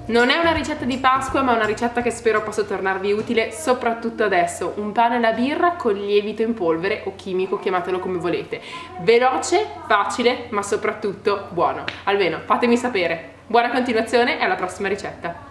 Non è una ricetta di Pasqua, ma una ricetta che spero possa tornarvi utile, soprattutto adesso. Un pane alla birra con lievito in polvere o chimico, chiamatelo come volete. Veloce, facile, ma soprattutto buono. Almeno fatemi sapere. Buona continuazione e alla prossima ricetta.